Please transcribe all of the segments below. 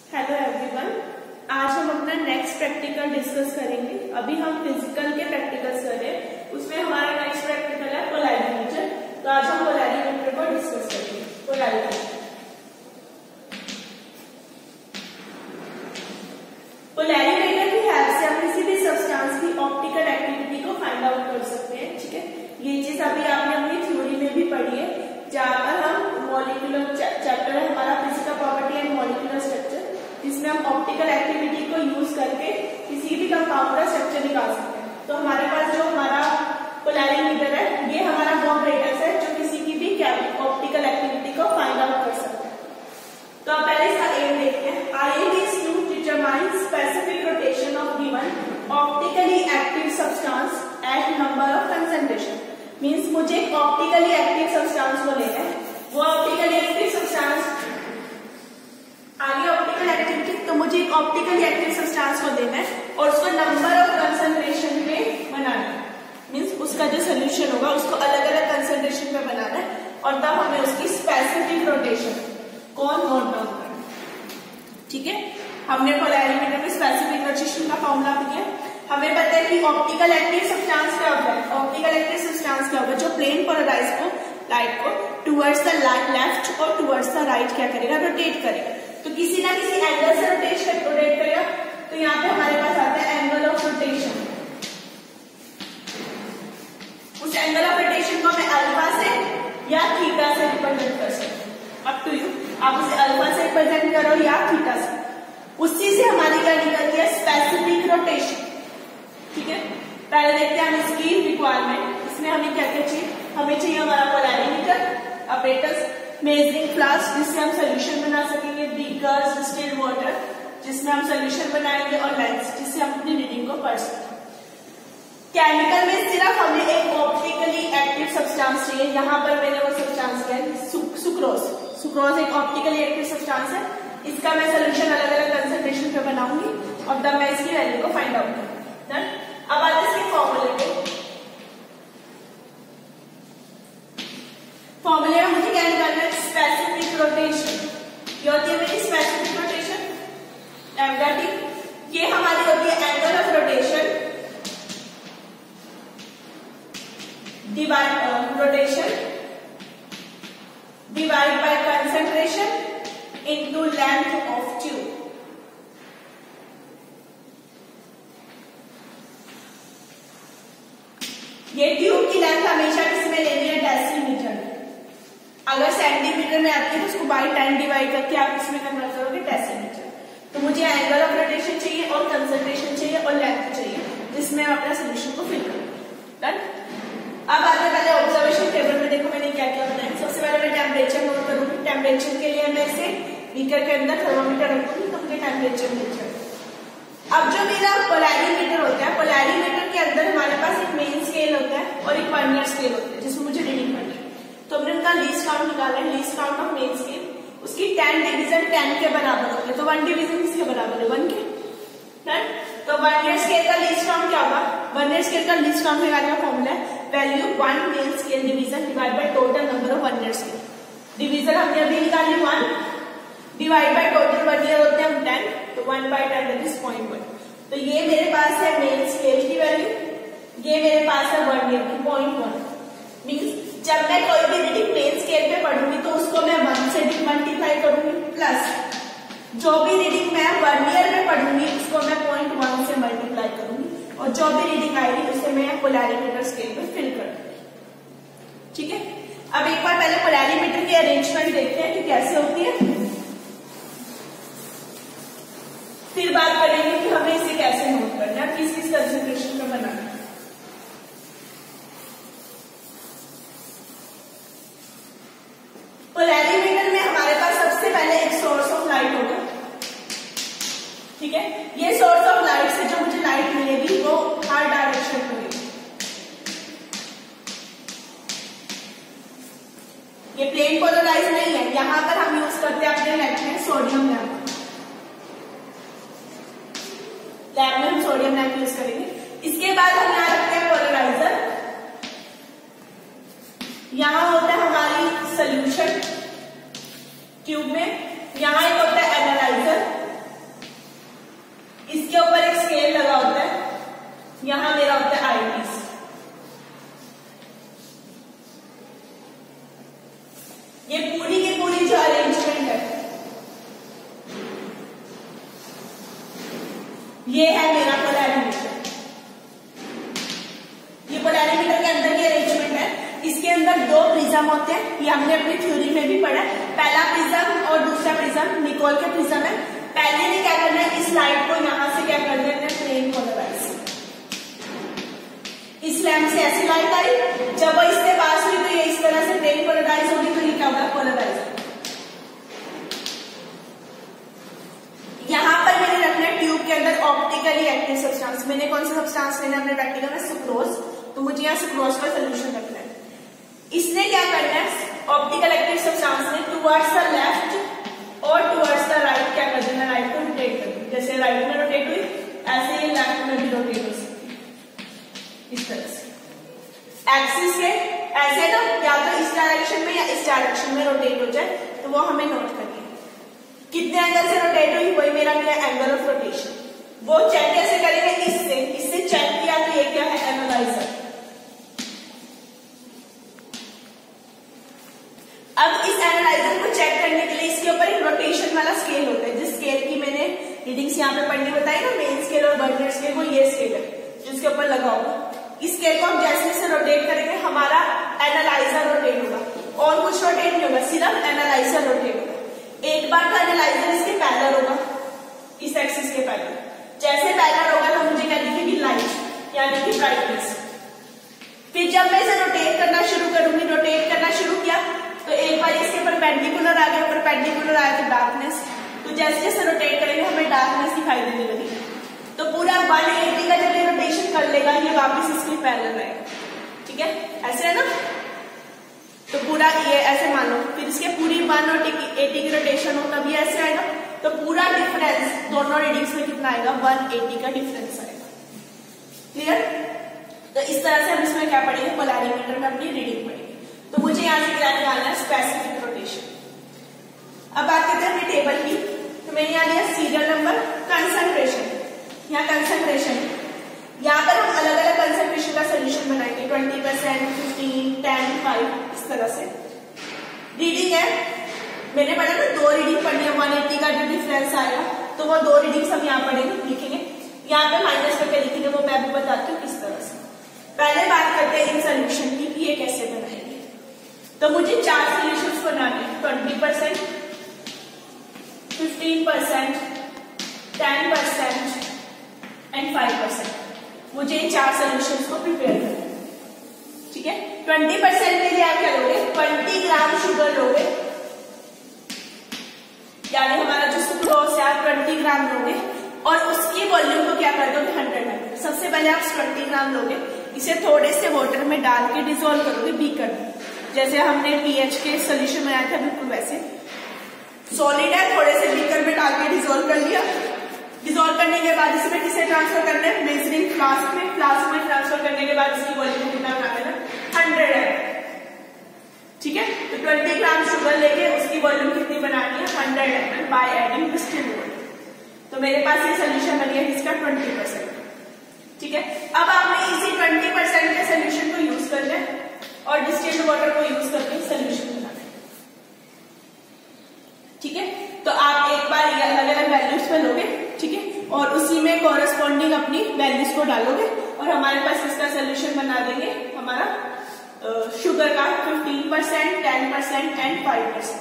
Hello everyone, आज हम अपना नेक्स्ट प्रैक्टिकल डिस्कस करेंगे। अभी हम फिजिकल के प्रैक्टिकल्स कर रहे हैं, उसमें हमारा नेक्स्ट प्रैक्टिकल है पोलैरिमीटर। तो आज हम पोलैरिमीटर को डिस्कस करेंगे। पोलैरिमीटर की हेल्प से हम किसी भी सब्सटेंस की ऑप्टिकल एक्टिविटी को फाइंड आउट कर सकते हैं। ठीक है, ये चीज अभी आपने अपनी थ्योरी में भी पढ़ी है, जहां पर हम मॉलिक्यूलर चैप्टर है हमारा physical property and molecular structure, जिसमें हम ऑप्टिकल एक्टिविटी को यूज करके किसी भी कंपाउंड का स्ट्रक्चर निकाल सकते हैं। तो हमारे पास जो हमारा पोलैरिमीटर है, ये हमारा वो ऑपरेटर्स है जो किसी की भी ऑप्टिकल एक्टिविटी को फाइंड आउट कर सकते हैं। तो अब पहले इसका एम देखते हैं। Our aim is to determine specific rotation of given optically active substance at number of concentration. Means मुझे ऑप्टिकली एक्टिव सब्सटेंस को लेना है, वो ऑप्टिकली एक्टिव सब्सटेंस आगे ऑप्टिकल एक्टिविटी, तो मुझे एक ऑप्टिकली एक्टिव सब्सटेंस को देना है और उसको नंबर ऑफ कंसंट्रेशन पे बनाना है। मीन्स उसका जो सोल्यूशन होगा उसको अलग अलग कंसंट्रेशन पे बनाना है और तब हमें उसकी स्पेसिफिक रोटेशन को नोट डाउन करना है। ठीक है, हमने पोलैरिमीटर में स्पेसिफिक रोटेशन का फॉर्मूला दिया। हमें पता है कि ऑप्टिकल एक्टिव सब्सटेंस क्या होता है। ऑप्टिकल एक्टिव सब्सटेंस क्या होगा, जो प्लेन पोलराइज को लाइट को टुवर्ड्स द लेफ्ट और टुवर्ड्स द राइट क्या करेगा, रोटेट करेगा। तो किसी ना किसी एंगल से रोटेट करेगा। तो यहाँ पे हमारे पास आता है एंगल ऑफ रोटेशन। उस एंगल ऑफ रोटेशन को मैं अल्फा से या थीटा से रिप्रेजेंट कर सकते हैं, अप टू यू। आप उसे अल्फा से रिप्रेजेंट करो या थीटा से। उसी से हमारी क्या निकलती है, स्पेसिफिक रोटेशन। ठीक है, पहले देखते हैं हम इसकी रिक्वायरमेंट। इसमें हमें क्या क्या चाहिए, हमें चाहिए हमारा पोलैरिमीटर, ऑपरेटर्स, मेजरिंग फ्लास्क जिससे हम सोल्यूशन बना सकेंगे, बीकर्स, डिस्टिल्ड वाटर जिसमें हम सोल्यूशन बनाएंगे, और लेंस जिससे हम अपनी रीडिंग को पढ़ सकते हैं। केमिकल में सिर्फ हमें एक ऑप्टिकली एक्टिव सब्सटेंस चाहिए। यहाँ पर मैंने वो सब्सटेंस किया है सुक्रोज। सुक्रोज एक ऑप्टिकली एक्टिव सब्सटेंस है। इसका मैं सोल्यूशन अलग अलग कंसंट्रेशन पे बनाऊंगी और तब मैं इसकी वैल्यू को फाइंड आउट करूंगी। अब आते हैं इसके फॉर्मूले पे। फॉर्मूले में मुझे क्या निकालना है, स्पेसिफिक रोटेशन। ये होती है मेरी स्पेसिफिक रोटेशन, एमडीटी। ये हमारी होती है angle of rotation divide by concentration into length of tube. ये ट्यूब की लेंथ हमेशा किसमें लेनी है, डेसीमीटर। अगर सेंटीमीटर में आती है तो उसको बाई 10 डिवाइड करके आप इसमें कन्वर्ट करोगे डेसीमीटर। तो मुझे एंगल ऑफ रोटेशन चाहिए और कंसंट्रेशन चाहिए और लेंथ चाहिए, जिसमें हम अपना सोल्यूशन को फिल करेंगे। डन। अब आगे पहले ऑब्जर्वेशन टेबल में देखो मैंने क्या क्या बनाया। सबसे पहले मैं टेम्परेचर नोट करूंगी। टेम्परेचर के लिए मैं इसे बीकर के अंदर थर्मोमीटर रखूंगी, तो मुझे टेम्परेचर मिल जाएगा। अब जो मेरा पोलैरिमीटर होता है, पोलैरिमीटर के अंदर हमारे पास एक मेन स्केल होता है और एक वर्नियर स्केल होता है, जिसमें मुझे रीडिंग करनी है। तो हमने उनका लीस्ट काउंट निकाला है, least count of main scale. उसकी 10 डिवीजन 10 के बराबर होते हैं, तो 1 डिवीजन किसके बराबर है, 1 के। तो वर्नियर स्केल का लीस्ट काउंट क्या होगा, वर्नियर स्केल का लीस्ट काउंट निकालने का फॉर्मूला है value 1 main scale division divide by total number of vernier scale. Division हमने अभी निकाली 1 डिवाइड बाय टोटल वर्नियर होते हैं 10, तो 1 बाय 10 दैट इज 0.1। तो ये मेरे पास है मेन स्केल की वैल्यू, ये मेरे पास है वर्नियर की 0.1। मीन्स जब मैं कोई भी रीडिंग मेन स्केल पे पढ़ूंगी तो उसको मैं 1 से मल्टीप्लाई करूंगी, प्लस जो भी रीडिंग मैं वर्नियर में पढ़ूंगी उसको मैं 0.1 से मल्टीप्लाई करूंगी, और जो भी रीडिंग आएगी उसे मैं पोलैरिमीटर स्केल पे फिल कर दूंगी। ठीक है, अब एक बार पहले पोलैरिमीटर की अरेंजमेंट देखते हैं कि कैसे होती है, फिर बात करेंगे कि हमें इसे कैसे नोट करना है, किस किस कंसंट्रेशन पे बनाना है। पोलैरिमीटर में हमारे पास सबसे पहले एक सोर्स ऑफ लाइट होगा। ठीक है, ये सोर्स ऑफ लाइट से जो मुझे लाइट मिलेगी वो हर डायरेक्शन में मिलेगी। ये प्लेन पोलराइज नहीं है। यहां पर हम यूज करते हैं अपने लैब में सोडियम लैंप। लैब में हम सोडियम लैंप यूज करेंगे। इसके बाद हम यहाँ रखते हैं पोलराइजर। यहां होता है हमारी सोल्यूशन ट्यूब में, यहां एक होता है एनालाइजर ये पूरी की पूरी जो अरेंजमेंट है ये है मेरा पोलैरिमीटर। ये पोलैरिमीटर के अंदर की अरेंजमेंट है। इसके अंदर दो प्रिज्म होते हैं, ये हमने अपनी थ्योरी में भी पढ़ा। पहला प्रिज्म और दूसरा प्रिज्म निकोल के प्रिज्म है। पहले ने क्या करना है, इस लाइट को यहां से क्या कर देते हैं, प्लेन पोलराइज। इस लैंप से ऐसी लाइट आई, जब वो इसके पास हुई तो ये इस तरह से प्लेन पोलराइज होगी, तो ये क्या होगा, पोलराइज। यहां पर मैंने रखना है ट्यूब के अंदर ऑप्टिकली एक्टिव सब्सटेंस। मैंने कौन सा सब्सटेंस लेना अपने प्रैक्टिकल में, सुक्रोज। तो मुझे यहाँ सुक्रोज का सोल्यूशन रखना है। इसने क्या करना है, ऑप्टिकल एक्टिव सब्सटेंस ने टुवर्ड्स द लेफ्ट और टुवर्ड्स द राइट क्या कर देना, राइट को रोटेट कर देना। जैसे राइट में रोटेट हुई ऐसे ही लेफ्ट में भी रोटेट हो सकती है, इस तरह से एक्सिस के ऐसे ना, या तो इस डायरेक्शन में या इस डायरेक्शन में रोटेट हो जाए, तो वो हमें नोट करनी है। कितने एंगल से रोटेट हुई, वही मेरा क्या है, एंगल ऑफ रोटेशन। वो चेक कैसे करेंगे, इससे चेक किया तो ये क्या है, एनालाइजर। अब इस एनालाइजर को चेक करने के लिए इसके ऊपर एक रोटेशन वाला स्केल होता है, जिस स्केल की मैंने रीडिंग्स यहाँ पे पढ़नी बताई ना, मेन स्केल और वर्नियर स्केल, वो ये स्केल है जिसके ऊपर लगा होगा। इस स्केल को हम जैसे जैसे रोटेट करेंगे हमारा एनालाइजर रोटेट होगा, और कुछ रोटेट नहीं होगा, सिर्फ एनालाइजर रोटेट होगा। एक बार तो एनालाइजर इसके पैरेलल होगा, इस एक्सिस के पैरेलल। जैसे पैरेलल होगा तो मुझे क्या दिखेगी, लाइट यानी कि ब्राइटनेस। फिर जब मैं इसे रोटेट करना शुरू करूंगी, रोटेट करना शुरू किया तो एक बार इसके परपेंडिकुलर आ गया, परपेंडिकुलर आया तो डार्कनेस। तो जैसे जैसे रोटेट करेंगे हमें डार्कनेस दिखाई देने लगी। तो पूरा 180 का जब ये रोटेशन कर लेगा, ये वापस इसके पैरेलल आएगा। ठीक है, ऐसे है ना। तो पूरा ये ऐसे मान लो, फिर इसके पूरी 180 की रोटेशन हो तब ये ऐसे आएगा। तो पूरा डिफरेंस दोनों रीडिंग्स में कितना आएगा, 180 का डिफरेंस आएगा। क्लियर। तो इस तरह से हम इसमें क्या पढ़ेंगे, पोलैरिमीटर में अपनी रीडिंग पढ़ेंगे। तो मुझे यहाँ से क्या निकालना है, स्पेसिफिक रोटेशन। अब बात करते हैं अपनी टेबल की। तो मैंने यहाँ लिया सीरियल नंबर, कंसंट्रेशन। यहाँ कंसंट्रेशन, यहाँ पर हम अलग अलग कंसंट्रेशन का सोल्यूशन बनाएंगे, 20%, 15, 10, 5, इस तरह से। रीडिंग है, मैंने पढ़ा ना, दो रीडिंग पढ़नी है, 180 का जो डिफरेंस आएगा, तो वो दो रीडिंग्स हम यहाँ पढ़ेंगे, लिखेंगे। यहाँ पे माइनस करके लिखेंगे, वो मैं भी बताती हूँ किस तरह से। पहले बात करते हैं इन सोल्यूशन की, ये कैसे बनाएंगे। तो मुझे 4 सोल्यूशंस बनाने हैं, 20%, 15%, 10% एंड 5%। मुझे 4 सोल्यूशंस को प्रिपेयर करना है। ठीक है, 20% के लिए आप क्या लोगे, 20 ग्राम शुगर लोगे, यानी हमारा जो सुक्रोज है आप 20 ग्राम लोगे, और उसकी वॉल्यूम को क्या कर दोगे, 100 ml। सबसे पहले आप 20 ग्राम लोगे, इसे थोड़े से वाटर में डाल के डिसॉल्व करोगे बीकर में, जैसे हमने पीएच के सोल्यूशन बनाया था, बिल्कुल वैसे। सॉलिड है, थोड़े से बीकर में डाल के डिसॉल्व कर लिया। डिसॉल्व करने के बाद इसमें किसे ट्रांसफर करना है, मेजरिंग फ्लास्क में। फ्लास्क में ट्रांसफर करने के बाद इसकी वॉल्यूम कितना बना देना, 100 ml। ठीक है, तो 20 ग्राम शुगर लेके उसकी वॉल्यूम कितनी बनानी है, 100 ml by adding distilled water. तो मेरे पास ये सोल्यूशन बन गया इसका 20%। ठीक है, अब आपने इसी 20% के सोल्यूशन को यूज करना है और डिस्टिल्ड वाटर को यूज करके सोल्यूशन बनाना है। ठीक है, तो आप एक बार ये अलग अलग वैल्यूज पे लोगे, ठीक है, और उसी में कॉरेस्पॉन्डिंग अपनी वैल्यूज को डालोगे, और हमारे पास इसका सोल्यूशन बना देंगे हमारा शुगर का 15%, 10% एंड 5%।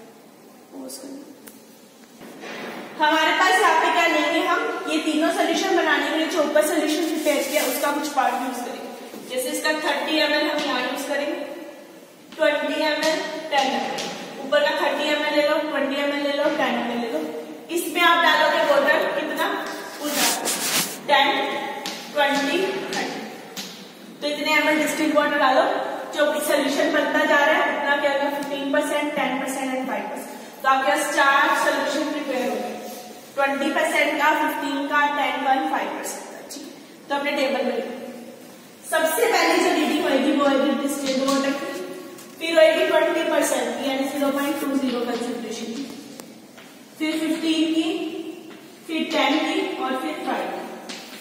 हमारे पास यहाँ पे क्या लेंगे, हम ये तीनों सोल्यूशन बनाने के लिए जो ऊपर सोल्यूशन प्रिपेयर किया उसका कुछ पार्ट यूज करेंगे। जैसे इसका 30 ml हम यहाँ यूज करेंगे, 20 ml, 10 ml। ऊपर का 30 ml ले लो, 20 ml ले लो, 10 ml ले लो। इसमें आप डालोगे वाटर कितना, पूरा 10, 20, 30। तो इतने ml डिस्टिल्ड वाटर डालो, जो सोल्यूशन बनता जा रहा है उतना क्या होगा, 15%, 10% एंड 5%। तो आपके पास 4 सोल्यूशन प्रिपेयर हो गए, 20% का, 15 का, 10 का, 5% का। ठीक है, तो अपने टेबल में लिखो। सबसे पहले जो रीडिंग होगी वो होगी डिस्टिल्ड वाटर की, फिर होगी 20% की यानी 0.20 कंसंट्रेशन की, फिर 15 की, फिर 10 की और फिर 5 की।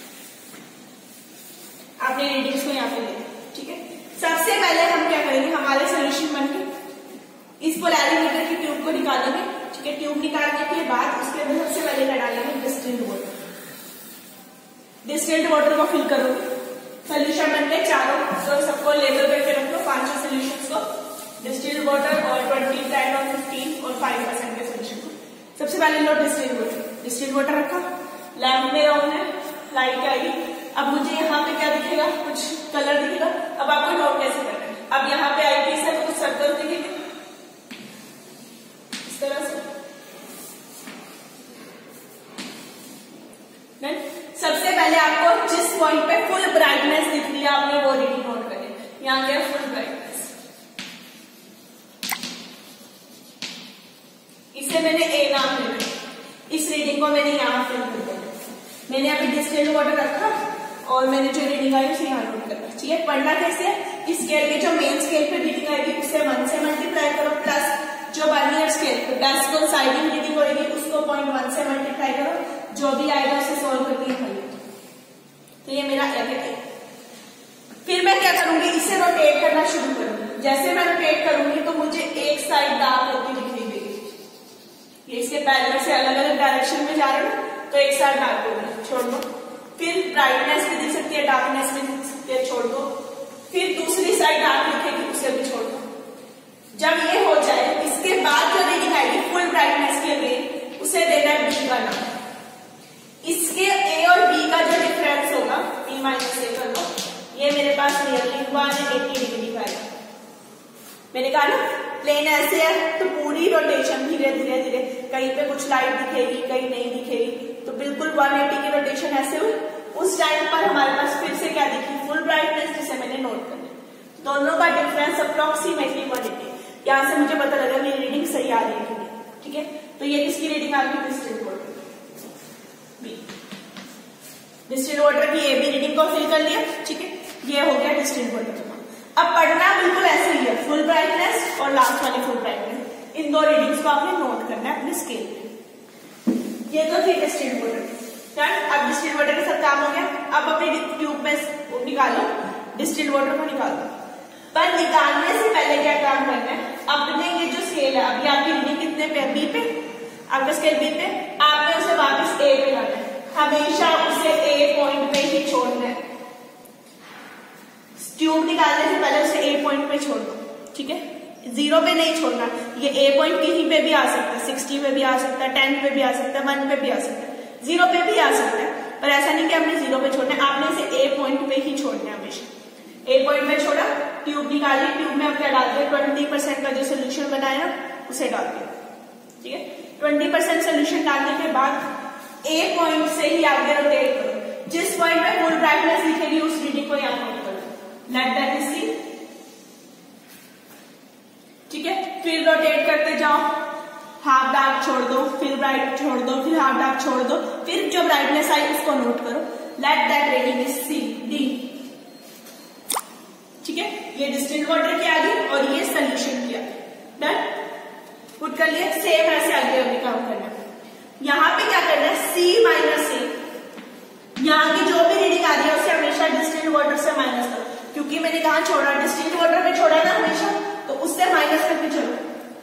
आपने रीडिंग्स को यहाँ पे लिखा। ठीक है, सबसे पहले हम क्या करेंगे, हमारे सोल्यूशन बनके इस इस पोलैरिमीटर की ट्यूब को निकालेंगे, ठीक है। ट्यूब निकालने के बाद उसके अंदर सबसे पहले क्या डालेंगे, डिस्टिल्ड वाटर। डिस्टिल्ड वाटर को फिल करोगे, सोल्यूशन बन गए चारों, तो सबको लेबल करके रख लो, 5 सोल्यूशंस को, डिस्टिल्ड वाटर और 20, 10 और 15 और 5% के सोल्यूशन को। सबसे पहले लो डिस्टिल्ड वाटर। डिस्टिल्ड वाटर रखा, लैंप में ऑन है, लाइट आएगी। अब मुझे यहाँ पे क्या दिखेगा, कुछ कलर दिखेगा। अब आपको नोट कैसे करना है, अब यहाँ पे आई पीस है तो कुछ सर्कल दिखेंगे इस तरह से। सबसे पहले आपको जिस पॉइंट पे फुल ब्राइटनेस दिख रही है आपने वो रीडिंग नोट करनी है। यहाँ गया फुल ब्राइटनेस, इसे मैंने ए नाम दे दिया। इस रीडिंग को मैंने यहाँ फिल कर दिया। मैंने अभी डिस्टिल्ड वाटर रखा और मैंने जो रीडिंग आई उसे यहाँ नोट करना, ठीक है। पढ़ना कैसे है, इस स्केल के जो मेन स्केल पे रीडिंग आएगी उससे 1 से मल्टीप्लाई करो, प्लस जो वर्नियर स्केल पे डेसिमल रीडिंग होगी उसको 0.1 से मल्टीप्लाई करो, जो भी आएगा उसे सोल्व करके हल। तो ये मेरा है। फिर मैं क्या करूंगी, इसे रोटेट करना शुरू करूंगी। जैसे मैं रोटेट करूंगी तो मुझे एक साइड डार्क होती दिखाई देगी। ये इसके पैरेलल से अलग अलग डायरेक्शन में जा रहे हैं तो एक साइड डार्क होगी, छोड़ दो। फिर ब्राइटनेस भी दिख सकती है, डार्कनेस भी दिख सकती है, छोड़ दो। फिर दूसरी साइड डार्क दिखेगी, उसे भी छोड़ दो। जब ये हो जाए इसके बाद जो रीडिंग आएगी फुल ब्राइटनेस के लिए उसे देना है बी का नाम। इसके ए और बी का जो डिफरेंस होगा बी माइनस ए कर लो, ये मेरे पास नियरली 180 डिग्री का है। मैंने कहा ना प्लेन ऐसे है तो पूरी रोटेशन धीरे धीरे धीरे, कहीं पे कुछ लाइट दिखेगी कहीं नहीं दिखेगी, तो बिल्कुल 180 की रोटेशन ऐसे हुई। उस टाइम पर हमारे पास फिर से क्या दिखी, फुल ब्राइटनेस, जिसे मैंने नोट कर लिया। दोनों का डिफरेंस अप्रोक्सीमेटली 180। यहां से मुझे पता लगा मेरी रीडिंग सही आ रही है, ठीक है। तो ये किसकी रीडिंग आ गई, distilled water B. Distilled water की ए बी रीडिंग को फिल कर लिया, ठीक है। ये हो गया डिस्टिल्ड वाटर। अब पढ़ना बिल्कुल ऐसे ही है, फुल ब्राइटनेस और लास्ट वाली फुल ब्राइटनेस, इन दो रीडिंग्स को आपने नोट करना है अपने स्केल पे। ये तो थी डिस्टिल्ड वाटर। अब डिस्टिल्ड वाटर के साथ काम हो गया। अब अपने ट्यूब में निकालो, डिस्टिल्ड वाटर को निकालो। पर निकालने से पहले क्या काम करना है, अपने ये जो स्केल है, अभी आपकी रीडिंग कितने पे, बी पे, आपका स्केल बी पे, आपने उसे वापस ए पे लाना है। हमेशा उसे ए पॉइंट पे ही छोड़ना है। ट्यूब निकालने से पहले उसे ए पॉइंट पे छोड़ दो, ठीक है। 0 पे नहीं छोड़ना, ये ए पॉइंट कहीं पे भी आ सकता है, 60 पे भी आ सकता है, 10 पे भी आ सकता है, 1 पे भी आ सकता है, 0 पे भी आ सकता है, पर ऐसा नहीं कि आपने 0 पे छोड़ना है, आपने इसे ए पॉइंट पे ही छोड़ना है हमेशा। ए पॉइंट पे छोड़ा, ट्यूब निकाली, ट्यूब में अब क्या डाल दिया, 20% का जो सोल्यूशन बनाया उसे डाल दिया, ठीक है। 20% सोल्यूशन डालने के बाद ए पॉइंट से ही आगे रोटेट करो। जिस पॉइंट पे फुल ब्राइटनेस दिखेगी उस रीडिंग को यहाँ नोट करो, लेट दैट इज सी, ठीक है। फिर रोटेट करते जाओ, हाफ डार्क छोड़ दो, फिर ब्राइट छोड़ दो, फिर हाफ डार्क छोड़ दो, फिर जो ब्राइटनेस आई उसको नोट करो, let that reading is C D, ठीक है। ये डिस्टिल्ड वाटर की आ गई और ये सोल्यूशन की आ गई, डन, पुट कर लिया। सेम ऐसे आगे अभी काम करना है। यहाँ पे क्या करना है, सी माइनस ए, यहाँ की जो भी रीडिंग आ रही है उसे हमेशा डिस्टिल्ड वाटर से माइनस करो, क्योंकि मैंने कहा छोड़ा, डिस्टिल्ड वाटर पे छोड़ा ना हमेशा, तो उससे माइनस करके चलो,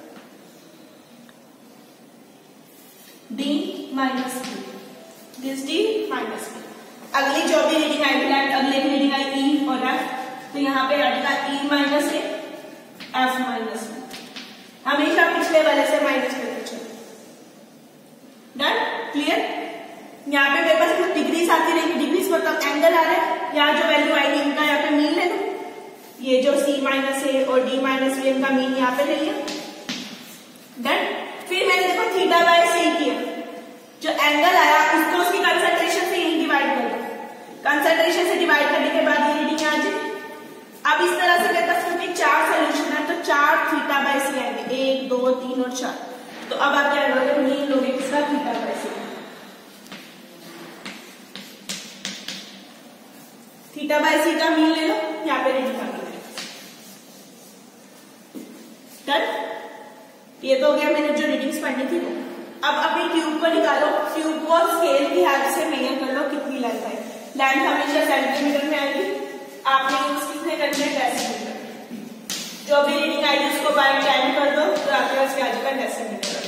D minus B, this D minus B. अगली जो भी रीडिंग आएगी, अगले की रीडिंग आई ई और एफ, तो यहाँ पे आएगा E minus A, F minus B, हमेशा पिछले वाले से माइनस करके चलो, डन, क्लियर। यहाँ पे मेरे पास कुछ डिग्रीज आती रहेगी, डिग्रीज मतलब एंगल आ रहा है, यहाँ जो वैल्यू आएगी इनका यहाँ पे मीन ले लो, ये जो सी माइनस ए और डी माइनस बी इनका मीन यहाँ पे ले लिया, डन। फिर मैंने देखो थीटा बाय सी किया, जो एंगल आया उसको उसकी कंसंट्रेशन से यही डिवाइड कर दो, कंसंट्रेशन से डिवाइड करने के बाद ये रीडिंग आ जाए। अब इस तरह से कहता है कि 4 सोल्यूशन है तो 4 थीटा बाय सी आएंगे, 1 2 3 और 4। तो अब आप क्या करोगे, मीन लोगे किसका, theta by C, theta by C का मीन ले लो, यहाँ पे रीडिंग आ गई, डन। ये तो हो गया मैंने जो रीडिंग्स पढ़नी थी वो। अब अपनी ट्यूब को निकालो, ट्यूब को स्केल की हेल्प से मेजर कर लो कितनी लेंथ है। लेंथ हमेशा सेंटीमीटर में आएगी, आपने यूज कितने करने हैं, डेसीमीटर। जो भी रीडिंग आएगी उसको बाय 10 कर दो तो आपके पास क्या आ जाएगा डेसीमीटर।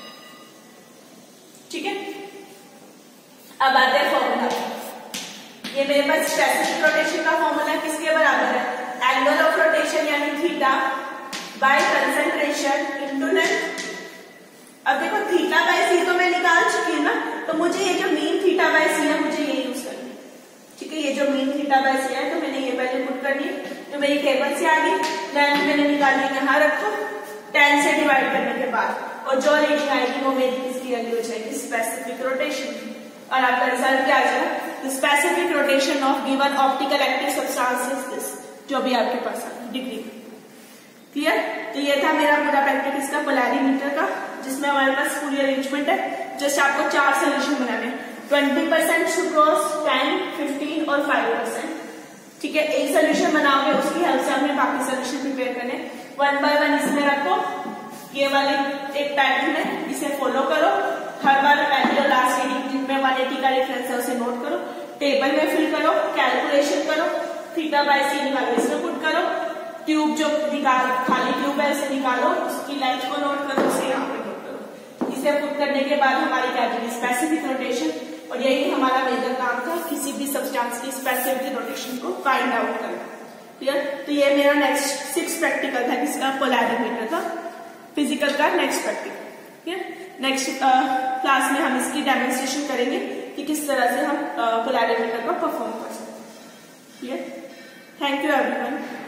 ठीक है, अब आते हैं फॉर्मूला। ये मेरे पास स्पेसिफिक रोटेशन का फॉर्मूला किसके बराबर है, एंगल ऑफ रोटेशन यानी theta by concentration into length. अब देखो थीटा बाय सी तो मैं निकाल चुकी हूँ ना, तो मुझे ये जो मीन थीटा बाय सी है मुझे ये यूज करनी है। ठीक है, ये जो मीन थीटा बाय सी है तो मैंने ये पहले पुट करनी है, तो मेरी टेबल से आ गई। लेंथ मैंने निकाली, यहाँ रखो 10 से डिवाइड करने के बाद, और जो रीडिंग आएगी वो मेरी किसकी वैल्यू हो जाएगी, स्पेसिफिक रोटेशन। और आपका रिजल्ट क्या आ जाएगा, the specific rotation of given optical active substance is this, जो भी आपके पास है डिग्री। क्लियर, तो ये था मेरा पूरा प्रैक्टिस का पोलैरिमीटर का, जिसमें हमारे पास पूरी अरेंजमेंट है। जस्ट आपको 4 सोल्यूशन बनाने हैं, 20% सुक्रोज, 10, 15 और 5%। ठीक है, एक सोल्यूशन बनाओगे उसकी हेल्प से हमें बाकी सोल्यूशन प्रिपेयर करने। 1 बाय 1 इसमें रखो, ये वाले एक पैटर्न है, इसे फॉलो करो। हर बार पहली और लास्ट रीडिंग जिनमें 180 का डिफरेंस है उसे नोट करो, टेबल में फिल करो, कैलकुलेशन करो, थीटा बाय सी निकालो, इसमें पुट करो, ट्यूब जो निकाल खाली ट्यूब है उसे निकालो, उसकी लेंथ को नोट करो, उसे यहाँ पे नोट करो। इसे पुट करने के बाद हमारी क्या आएगी, स्पेसिफिक रोटेशन। और यही हमारा मेजर काम था, किसी भी सब्सटेंस की स्पेसिफिक रोटेशन को फाइंड आउट करना। क्लियर, तो ये मेरा नेक्स्ट 6 प्रैक्टिकल था, किसका, पोलैरिमीटर का, फिजिकल का नेक्स्ट प्रैक्टिकल। नेक्स्ट क्लास में हम इसकी डेमोन्स्ट्रेशन करेंगे कि किस तरह से हम पोलैरिमीटर को परफॉर्म कर सकते हैं। Thank you everyone.